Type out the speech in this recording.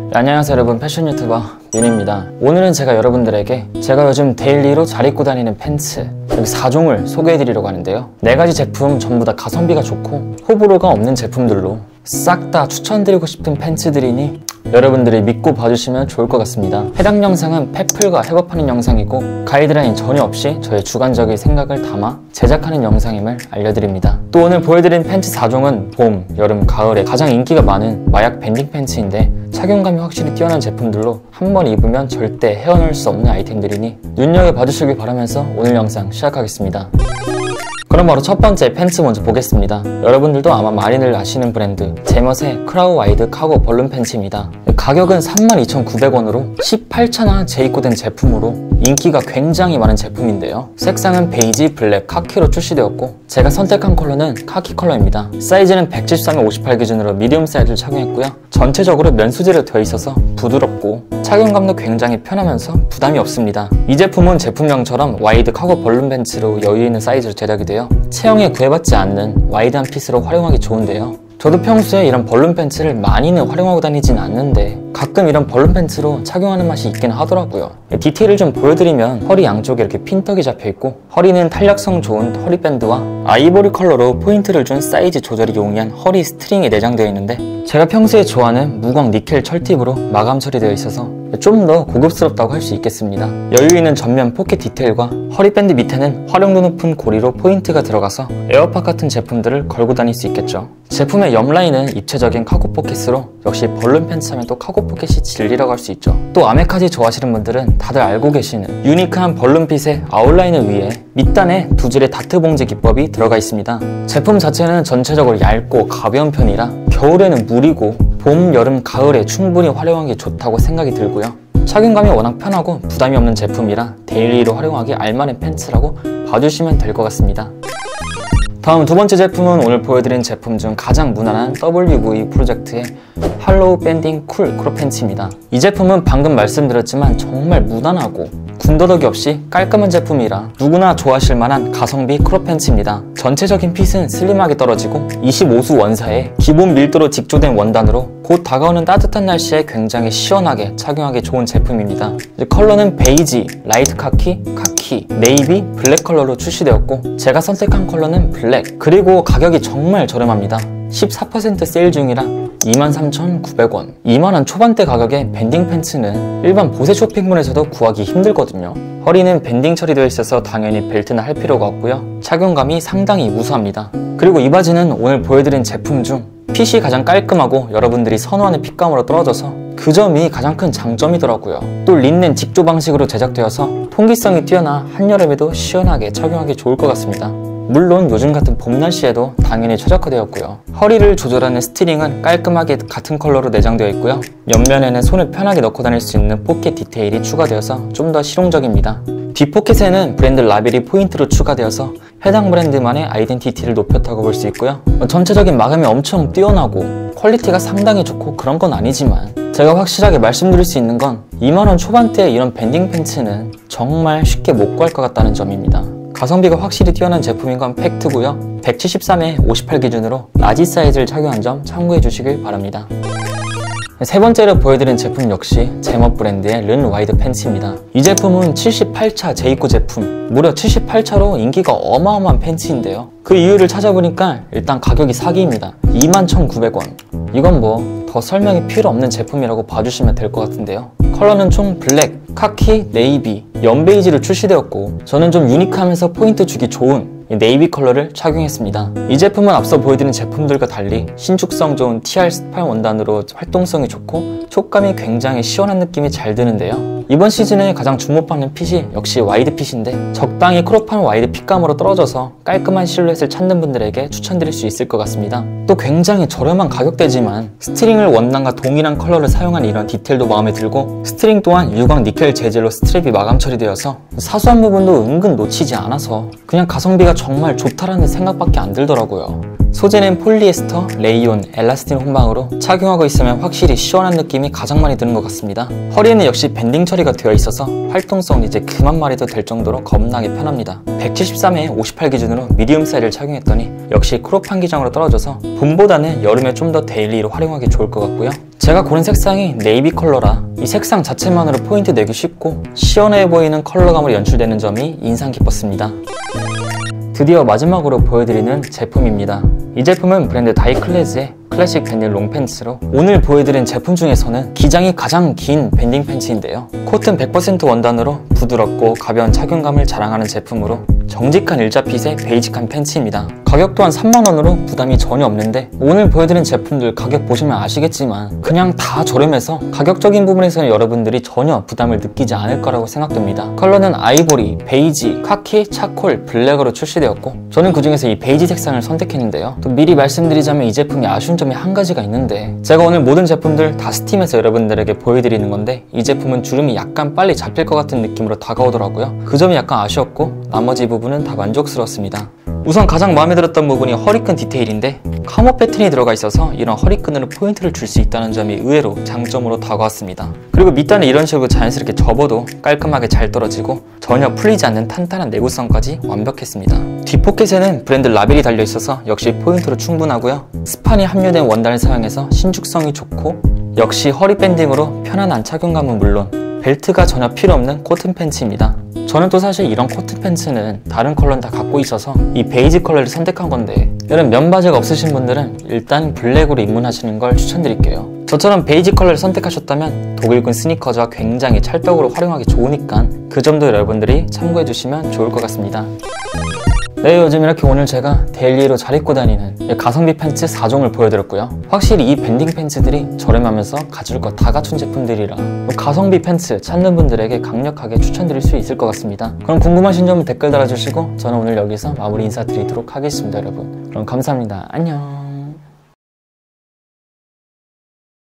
안녕하세요 여러분, 패션 유튜버 윤입니다. 오늘은 제가 여러분들에게 제가 요즘 데일리로 잘 입고 다니는 팬츠 여기 4종을 소개해드리려고 하는데요. 4가지 제품 전부 다 가성비가 좋고 호불호가 없는 제품들로 싹 다 추천드리고 싶은 팬츠들이니 여러분들이 믿고 봐주시면 좋을 것 같습니다. 해당 영상은 팩플과 협업하는 영상이고 가이드라인 전혀 없이 저의 주관적인 생각을 담아 제작하는 영상임을 알려드립니다. 또 오늘 보여드린 팬츠 4종은 봄, 여름, 가을에 가장 인기가 많은 마약 밴딩 팬츠인데 착용감이 확실히 뛰어난 제품들로 한 번 입으면 절대 헤어나올 수 없는 아이템들이니 눈여겨봐주시길 바라면서 오늘 영상 시작하겠습니다. 그럼 바로 첫 번째 팬츠 먼저 보겠습니다. 여러분들도 아마 많이들 아시는 브랜드 제멋의 크라우 와이드 카고 벌룬 팬츠입니다. 가격은 32,900원으로 18차나 재입고된 제품으로 인기가 굉장히 많은 제품인데요. 색상은 베이지, 블랙, 카키로 출시되었고 제가 선택한 컬러는 카키 컬러입니다. 사이즈는 173에 58 기준으로 미디움 사이즈를 착용했고요. 전체적으로 면 소재로 되어 있어서 부드럽고 착용감도 굉장히 편하면서 부담이 없습니다. 이 제품은 제품명처럼 와이드 카고 벌룬 팬츠로 여유있는 사이즈로 제작이 되어 체형에 구애받지 않는 와이드한 핏으로 활용하기 좋은데요. 저도 평소에 이런 벌룬 팬츠를 많이는 활용하고 다니진 않는데 가끔 이런 벌룬 팬츠로 착용하는 맛이 있긴 하더라고요. 디테일을 좀 보여드리면 허리 양쪽에 이렇게 핀떡이 잡혀있고 허리는 탄력성 좋은 허리밴드와 아이보리 컬러로 포인트를 준 사이즈 조절이 용이한 허리 스트링이 내장되어 있는데 제가 평소에 좋아하는 무광 니켈 철팁으로 마감 처리되어 있어서 좀 더 고급스럽다고 할 수 있겠습니다. 여유있는 전면 포켓 디테일과 허리밴드 밑에는 활용도 높은 고리로 포인트가 들어가서 에어팟 같은 제품들을 걸고 다닐 수 있겠죠. 제품의 옆라인은 입체적인 카고 포켓으로 역시 벌룬 팬츠 하면 또 카고 포켓이 진리라고 할 수 있죠. 또 아메카지 좋아하시는 분들은 다들 알고 계시는 유니크한 벌룬핏의 아웃라인을 위해 밑단에 두 줄의 다트 봉지 기법이 들어가 있습니다. 제품 자체는 전체적으로 얇고 가벼운 편이라 겨울에는 무리고 봄, 여름, 가을에 충분히 활용하기 좋다고 생각이 들고요. 착용감이 워낙 편하고 부담이 없는 제품이라 데일리로 활용하기 알만한 팬츠라고 봐주시면 될 것 같습니다. 다음 두 번째 제품은 오늘 보여드린 제품 중 가장 무난한 WV 프로젝트의 할로우 밴딩 쿨 크롭 팬츠입니다. 이 제품은 방금 말씀드렸지만 정말 무난하고 군더더기 없이 깔끔한 제품이라 누구나 좋아하실 만한 가성비 크롭 팬츠입니다. 전체적인 핏은 슬림하게 떨어지고 25수 원사에 기본 밀도로 직조된 원단으로 곧 다가오는 따뜻한 날씨에 굉장히 시원하게 착용하기 좋은 제품입니다. 컬러는 베이지, 라이트 카키, 카키, 네이비, 블랙 컬러로 출시되었고 제가 선택한 컬러는 블랙, 그리고 가격이 정말 저렴합니다. 14% 세일 중이라 23,900원. 2만원 초반대 가격의 밴딩 팬츠는 일반 보세 쇼핑몰에서도 구하기 힘들거든요. 허리는 밴딩 처리되어 있어서 당연히 벨트는 할 필요가 없고요. 착용감이 상당히 우수합니다. 그리고 이 바지는 오늘 보여드린 제품 중 핏이 가장 깔끔하고 여러분들이 선호하는 핏감으로 떨어져서 그 점이 가장 큰 장점이더라고요. 또 린넨 직조 방식으로 제작되어서 통기성이 뛰어나 한여름에도 시원하게 착용하기 좋을 것 같습니다. 물론 요즘 같은 봄 날씨에도 당연히 최적화되었고요. 허리를 조절하는 스티링은 깔끔하게 같은 컬러로 내장되어 있고요. 옆면에는 손을 편하게 넣고 다닐 수 있는 포켓 디테일이 추가되어서 좀 더 실용적입니다. 뒷포켓에는 브랜드 라벨이 포인트로 추가되어서 해당 브랜드만의 아이덴티티를 높였다고 볼 수 있고요. 전체적인 마감이 엄청 뛰어나고 퀄리티가 상당히 좋고 그런 건 아니지만 제가 확실하게 말씀드릴 수 있는 건 2만원 초반대의 이런 밴딩 팬츠는 정말 쉽게 못 구할 것 같다는 점입니다. 가성비가 확실히 뛰어난 제품인 건 팩트고요. 173에 58 기준으로 라지 사이즈를 착용한 점 참고해 주시길 바랍니다. 세 번째로 보여드린 제품 역시 제멋 브랜드의 른 와이드 팬츠입니다. 이 제품은 78차 재입고 제품, 무려 78차로 인기가 어마어마한 팬츠인데요. 그 이유를 찾아보니까 일단 가격이 사기입니다. 21,900원. 이건 뭐 더 설명이 필요 없는 제품이라고 봐주시면 될 것 같은데요. 컬러는 총 블랙, 카키, 네이비, 연베이지로 출시되었고 저는 좀 유니크하면서 포인트 주기 좋은 네이비 컬러를 착용했습니다. 이 제품은 앞서 보여드린 제품들과 달리 신축성 좋은 TR18 원단으로 활동성이 좋고 촉감이 굉장히 시원한 느낌이 잘 드는데요. 이번 시즌에 가장 주목받는 핏이 역시 와이드 핏인데 적당히 크롭한 와이드 핏감으로 떨어져서 깔끔한 실루엣을 찾는 분들에게 추천드릴 수 있을 것 같습니다. 또 굉장히 저렴한 가격대지만 스트링을 원단과 동일한 컬러를 사용한 이런 디테일도 마음에 들고 스트링 또한 유광 니켈 재질로 스트랩이 마감 처리되어서 사소한 부분도 은근 놓치지 않아서 그냥 가성비가 정말 좋다라는 생각밖에 안 들더라고요. 소재는 폴리에스터, 레이온, 엘라스틴 혼방으로 착용하고 있으면 확실히 시원한 느낌이 가장 많이 드는 것 같습니다. 허리에는 역시 밴딩 처리가 되어 있어서 활동성 이제 그만 말해도 될 정도로 겁나게 편합니다. 173에 58 기준으로 미디움 사이즈를 착용했더니 역시 크롭한 기장으로 떨어져서 봄보다는 여름에 좀 더 데일리로 활용하기 좋을 것 같고요. 제가 고른 색상이 네이비 컬러라 이 색상 자체만으로 포인트 내기 쉽고 시원해 보이는 컬러감으로 연출되는 점이 인상 깊었습니다. 드디어 마지막으로 보여드리는 제품입니다. 이 제품은 브랜드 다이클레즈의 클래식 밴딩 롱팬츠로 오늘 보여드린 제품 중에서는 기장이 가장 긴 밴딩 팬츠인데요. 코튼 100% 원단으로 부드럽고 가벼운 착용감을 자랑하는 제품으로 정직한 일자핏의 베이직한 팬츠입니다. 가격 또한 3만원으로 부담이 전혀 없는데 오늘 보여드린 제품들 가격 보시면 아시겠지만 그냥 다 저렴해서 가격적인 부분에서는 여러분들이 전혀 부담을 느끼지 않을 거라고 생각됩니다. 컬러는 아이보리, 베이지, 카키, 차콜, 블랙으로 출시되었고 저는 그중에서 이 베이지 색상을 선택했는데요. 또 미리 말씀드리자면 이 제품이 아쉬운 점이 한 가지가 있는데 제가 오늘 모든 제품들 다 스팀해서 여러분들에게 보여드리는 건데 이 제품은 주름이 약간 빨리 잡힐 것 같은 느낌으로 다가오더라고요. 그 점이 약간 아쉬웠고 나머지 부분은 다 만족스러웠습니다. 우선 가장 마음에 들었던 부분이 허리끈 디테일인데 카모 패턴이 들어가 있어서 이런 허리끈으로 포인트를 줄 수 있다는 점이 의외로 장점으로 다가왔습니다. 그리고 밑단을 이런 식으로 자연스럽게 접어도 깔끔하게 잘 떨어지고 전혀 풀리지 않는 탄탄한 내구성까지 완벽했습니다. 뒷포켓에는 브랜드 라벨이 달려있어서 역시 포인트로 충분하고요. 스판이 함유된 원단을 사용해서 신축성이 좋고 역시 허리 밴딩으로 편안한 착용감은 물론 벨트가 전혀 필요 없는 코튼 팬츠입니다. 저는 또 사실 이런 코튼 팬츠는 다른 컬러는 다 갖고 있어서 이 베이지 컬러를 선택한 건데 이런 면바지가 없으신 분들은 일단 블랙으로 입문하시는 걸 추천드릴게요. 저처럼 베이지 컬러를 선택하셨다면 독일군 스니커즈와 굉장히 찰떡으로 활용하기 좋으니까 그 점도 여러분들이 참고해 주시면 좋을 것 같습니다. 네, 요즘 이렇게 오늘 제가 데일리로 잘 입고 다니는 가성비 팬츠 4종을 보여드렸고요. 확실히 이 밴딩 팬츠들이 저렴하면서 갖출 것 다 갖춘 제품들이라 가성비 팬츠 찾는 분들에게 강력하게 추천드릴 수 있을 것 같습니다. 그럼 궁금하신 점은 댓글 달아주시고 저는 오늘 여기서 마무리 인사드리도록 하겠습니다, 여러분. 그럼 감사합니다. 안녕.